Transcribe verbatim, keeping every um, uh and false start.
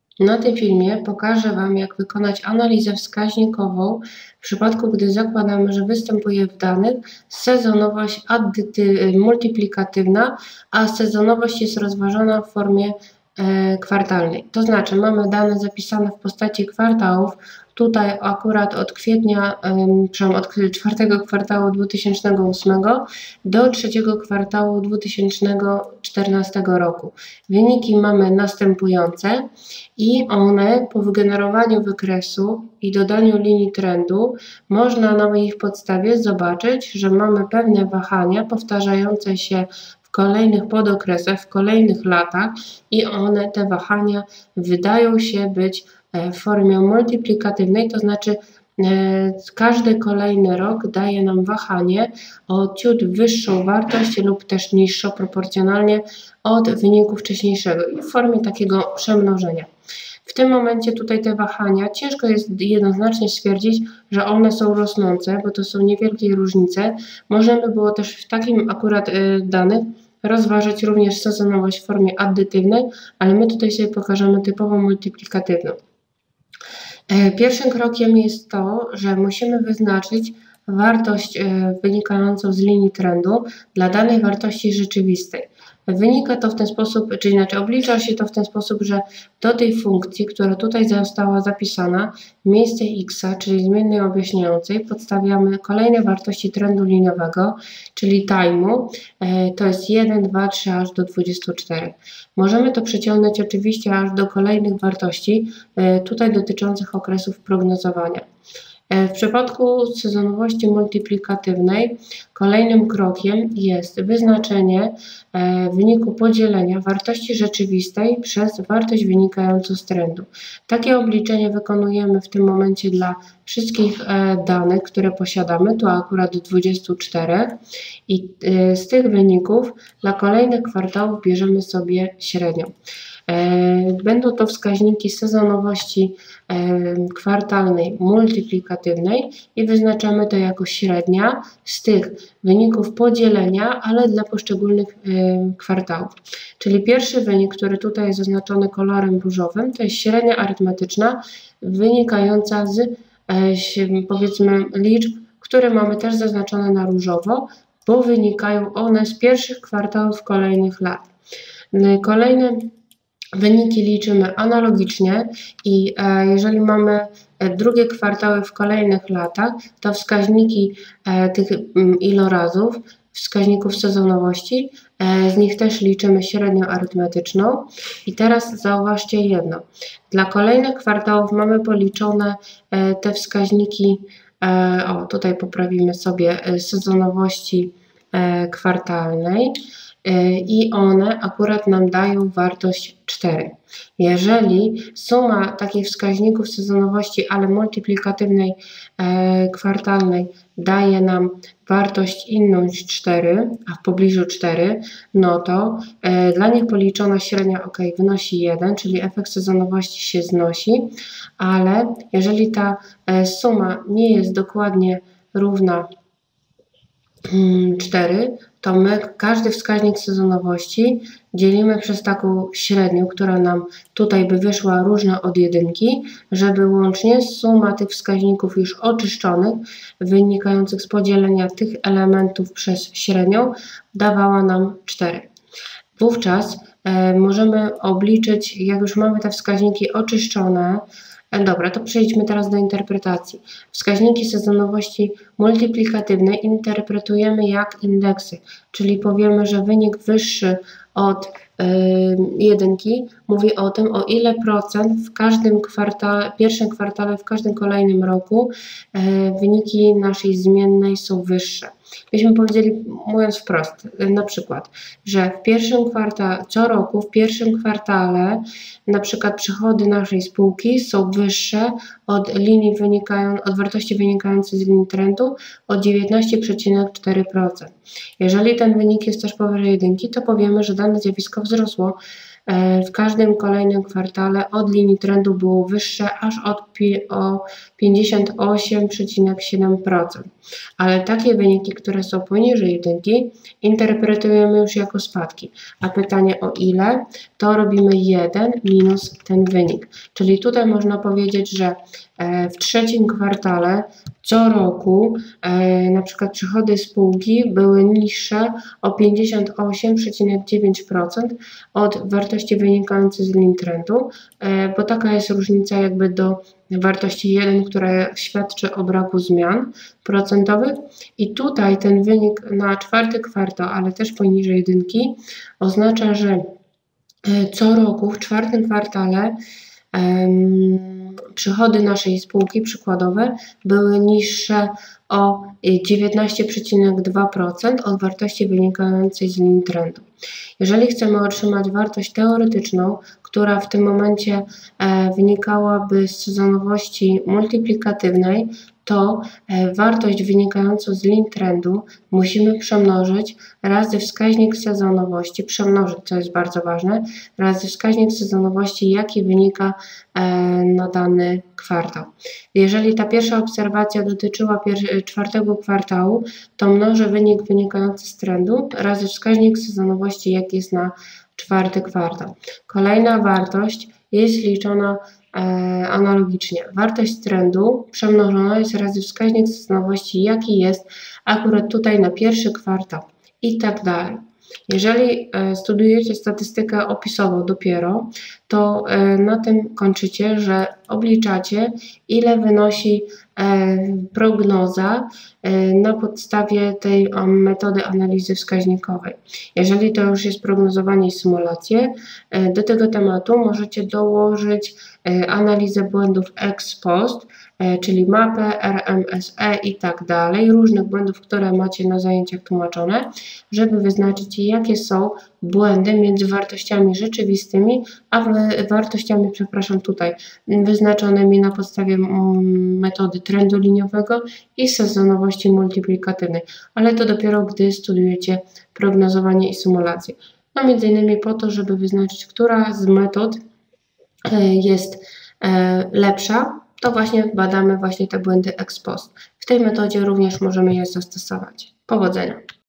Na tym filmie pokażę Wam, jak wykonać analizę wskaźnikową w przypadku, gdy zakładamy, że występuje w danych sezonowość multiplikatywna, a sezonowość jest rozważona w formie e, kwartalnej. To znaczy mamy dane zapisane w postaci kwartałów. Tutaj akurat od kwietnia, przepraszam, od czwartego kwartału dwa tysiące ósmego do trzeciego kwartału dwa tysiące czternastego roku. Wyniki mamy następujące i one po wygenerowaniu wykresu i dodaniu linii trendu można na ich podstawie zobaczyć, że mamy pewne wahania powtarzające się w kolejnych podokresach, w kolejnych latach i one, te wahania, wydają się być w formie multiplikatywnej, to znaczy każdy kolejny rok daje nam wahanie o ciut wyższą wartość lub też niższą proporcjonalnie od wyniku wcześniejszego i w formie takiego przemnożenia. W tym momencie tutaj te wahania, ciężko jest jednoznacznie stwierdzić, że one są rosnące, bo to są niewielkie różnice. Można by było też w takim akurat danych rozważyć również sezonowość w formie addytywnej, ale my tutaj sobie pokażemy typowo multiplikatywną. Pierwszym krokiem jest to, że musimy wyznaczyć wartość wynikającą z linii trendu dla danej wartości rzeczywistej. Wynika to w ten sposób, czyli inaczej oblicza się to w ten sposób, że do tej funkcji, która tutaj została zapisana, w miejsce x, czyli zmiennej objaśniającej, podstawiamy kolejne wartości trendu liniowego, czyli time'u, to jest jeden, dwa, trzy aż do dwudziestu czterech. Możemy to przeciągnąć oczywiście aż do kolejnych wartości, tutaj dotyczących okresów prognozowania. W przypadku sezonowości multiplikatywnej kolejnym krokiem jest wyznaczenie wyniku podzielenia wartości rzeczywistej przez wartość wynikającą z trendu. Takie obliczenie wykonujemy w tym momencie dla wszystkich danych, które posiadamy, tu akurat dwudziestu czterech i z tych wyników dla kolejnych kwartałów bierzemy sobie średnią. Będą to wskaźniki sezonowości kwartalnej multiplikatywnej i wyznaczamy to jako średnia z tych wyników podzielenia, ale dla poszczególnych kwartałów. Czyli pierwszy wynik, który tutaj jest zaznaczony kolorem różowym, to jest średnia arytmetyczna wynikająca z, powiedzmy, liczb, które mamy też zaznaczone na różowo, bo wynikają one z pierwszych kwartałów kolejnych lat. Kolejne wyniki liczymy analogicznie i jeżeli mamy drugie kwartały w kolejnych latach, to wskaźniki tych ilorazów, wskaźników sezonowości, z nich też liczymy średnią arytmetyczną. I teraz zauważcie jedno. Dla kolejnych kwartałów mamy policzone te wskaźniki, o tutaj poprawimy sobie sezonowości kwartalnej, i one akurat nam dają wartość cztery. Jeżeli suma takich wskaźników sezonowości, ale multiplikatywnej kwartalnej daje nam wartość inną niż cztery, a w pobliżu cztery, no to dla nich policzona średnia ok wynosi jeden, czyli efekt sezonowości się znosi, ale jeżeli ta suma nie jest dokładnie równa cztery, to my każdy wskaźnik sezonowości dzielimy przez taką średnią, która nam tutaj by wyszła różna od jedynki, żeby łącznie suma tych wskaźników już oczyszczonych, wynikających z podzielenia tych elementów przez średnią, dawała nam cztery. Wówczas e, możemy obliczyć, jak już mamy te wskaźniki oczyszczone. Dobra, to przejdźmy teraz do interpretacji. Wskaźniki sezonowości multiplikatywnej interpretujemy jak indeksy, czyli powiemy, że wynik wyższy od yy, jedynki mówi o tym, o ile procent w każdym kwartale, pierwszym kwartale, w każdym kolejnym roku yy, wyniki naszej zmiennej są wyższe. Byśmy powiedzieli, mówiąc wprost, na przykład, że w pierwszym kwartale, co roku w pierwszym kwartale na przykład przychody naszej spółki są wyższe od linii wynikają, od wartości wynikającej z linii trendu o dziewiętnaście przecinek cztery procent. Jeżeli ten wynik jest też powyżej jedynki, to powiemy, że dane zjawisko wzrosło w każdym kolejnym kwartale od linii trendu było wyższe aż od o pięćdziesiąt osiem przecinek siedem procent. Ale takie wyniki, które są poniżej jedynki, interpretujemy już jako spadki. A pytanie o ile, to robimy jeden minus ten wynik. Czyli tutaj można powiedzieć, że w trzecim kwartale co roku e, na przykład przychody spółki były niższe o pięćdziesiąt osiem przecinek dziewięć procent od wartości wynikającej z linii trendu, e, bo taka jest różnica jakby do wartości jeden, która świadczy o braku zmian procentowych i tutaj ten wynik na czwarty kwartał, ale też poniżej jedynki oznacza, że e, co roku w czwartym kwartale um, przychody naszej spółki przykładowe były niższe o dziewiętnaście przecinek dwa procent od wartości wynikającej z linii trendu. Jeżeli chcemy otrzymać wartość teoretyczną, która w tym momencie e, wynikałaby z sezonowości multiplikatywnej, to e, wartość wynikającą z linii trendu musimy przemnożyć razy wskaźnik sezonowości, przemnożyć, co jest bardzo ważne, razy wskaźnik sezonowości, jaki wynika e, na dany kwartał. Jeżeli ta pierwsza obserwacja dotyczyła czwartego kwartału, to mnożę wynik wynikający z trendu razy wskaźnik sezonowości, jaki jest na czwarty kwartał. Kolejna wartość jest liczona e, analogicznie. Wartość z trendu przemnożona jest razy wskaźnik sezonowości, jaki jest akurat tutaj na pierwszy kwartał i tak dalej. Jeżeli e, studujecie statystykę opisową dopiero, to e, na tym kończycie, że obliczacie, ile wynosi e, prognoza e, na podstawie tej o, metody analizy wskaźnikowej. Jeżeli to już jest prognozowanie i symulacje, e, do tego tematu możecie dołożyć e, analizę błędów ex post, e, czyli mapę, R M S E i tak dalej, różnych błędów, które macie na zajęciach tłumaczone, żeby wyznaczyć, jakie są błędy między wartościami rzeczywistymi, a wartościami, przepraszam, tutaj wyznaczonymi na podstawie metody trendu liniowego i sezonowości multiplikatywnej, ale to dopiero gdy studujecie prognozowanie i symulacje. No między innymi po to, żeby wyznaczyć, która z metod jest lepsza, to właśnie badamy właśnie te błędy ex post. W tej metodzie również możemy je zastosować. Powodzenia!